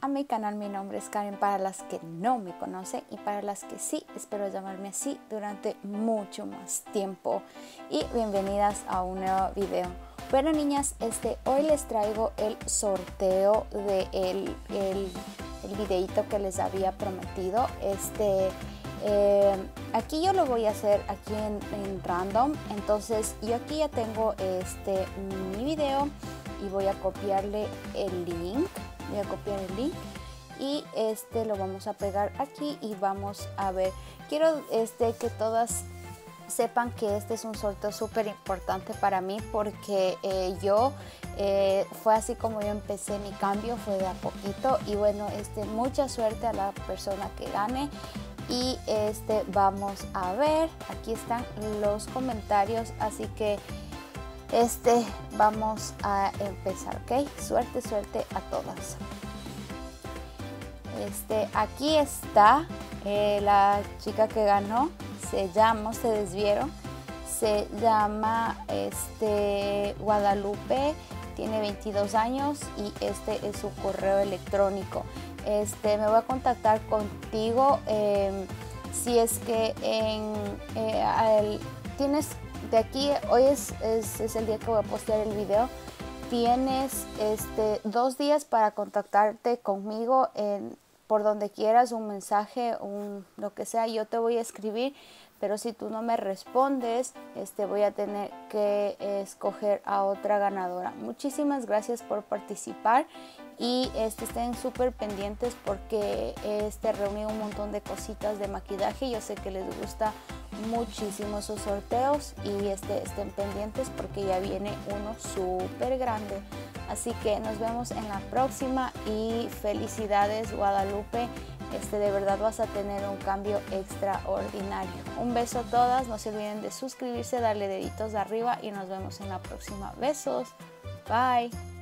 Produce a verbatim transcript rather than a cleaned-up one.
a mi canal. Mi nombre es Karen para las que no me conocen y para las que sí, espero llamarme así durante mucho más tiempo. Y bienvenidas a un nuevo video. Bueno niñas, este, hoy les traigo el sorteo de el, el, el videito que les había prometido. Este, eh, aquí yo lo voy a hacer aquí en, en random. Entonces yo aquí ya tengo este mi video y voy a copiarle el link. Voy a copiar el link y este lo vamos a pegar aquí y vamos a ver. Quiero este que todas sepan que este es un sorteo súper importante para mí porque eh, yo eh, fue así como yo empecé mi cambio, fue de a poquito. Y bueno, este, mucha suerte a la persona que gane. Y este, vamos a ver, aquí están los comentarios, así que este, vamos a empezar, ¿ok? Suerte, suerte a todas. Este, aquí está eh, la chica que ganó. Se llama, se desvieron, se llama este, Guadalupe, tiene veintidós años y este es su correo electrónico. Este, me voy a contactar contigo eh, si es que en, eh, el, tienes de aquí, hoy es, es, es el día que voy a postear el video. Tienes este, dos días para contactarte conmigo en por donde quieras, un mensaje, un, lo que sea, yo te voy a escribir, pero si tú no me respondes, este, voy a tener que eh, escoger a otra ganadora. Muchísimas gracias por participar y este, estén súper pendientes porque este, reuní un montón de cositas de maquillaje. Yo sé que les gusta muchísimo esos sorteos y este, estén pendientes porque ya viene uno súper grande. Así que nos vemos en la próxima y felicidades Guadalupe, este, de verdad vas a tener un cambio extraordinario. Un beso a todas, no se olviden de suscribirse, darle deditos de arriba y nos vemos en la próxima. Besos, bye.